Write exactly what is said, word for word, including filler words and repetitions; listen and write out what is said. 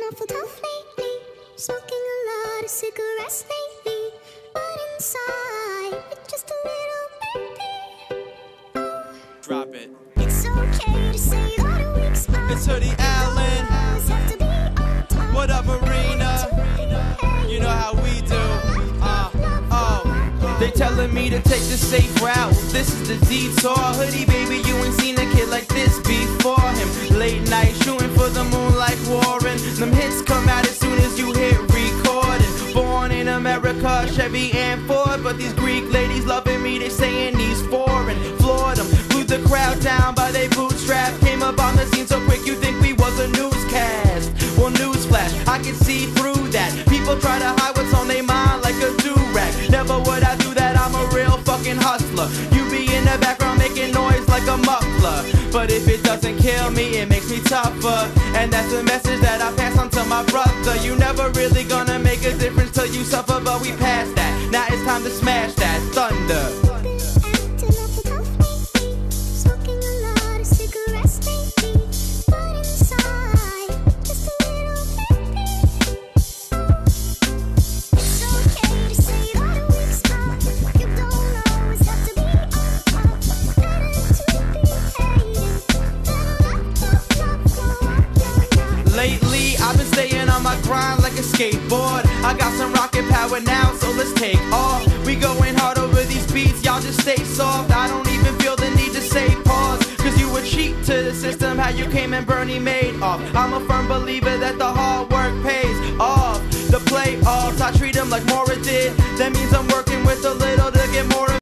awful tough lately, smoking a lot of cigarettes lately, but inside, it's just a little baby. Oh, drop it. it's okay to say you got a weak spot. It's Hoodie Allen. Always have to be on top. What up, Marina? You know how we do. Uh, oh. They telling me to take the safe route. This is the detour. Hoodie, baby, you ain't seen a kid like this before him. Late night shooting for the moon like Warren. Them hits come out as soon as you hit recording. Born in America, Chevy and Ford, but these Greek ladies loving me, they saying he's foreign. Floored them, glued the crowd down by they bootstrap. Came up on the scene so quick you think we was a newscast. Well, newsflash, I can see through that. People try to hide what's on their mind like a do-rag. Never would I do that, I'm a real fucking hustler. You be in the background making noise like a muffler, but if it doesn't kill me, it makes me tougher. And that's the message that I pass on to my brother. You never really gonna make a difference till you suffer, but we passed that. Now it's time to smash that thunder. Been acting awful tough lately, smoking a lot of cigarettes lately, but inside, just a little baby. It's okay to say you got a weak spot. You don't always have to be on top. Better to be hated than left off, left off. Lately, I've been staying on my grind like a skateboard. I got some rocket power now, so let's take off. We going hard over these beats, y'all just stay soft. I don't even feel the need to say pause, cause you were cheap to the system, how you came and Bernie made off. I'm a firm believer that the hard work pays off. The playoffs, I treat them like Mora did. That means I'm working with a little to get more.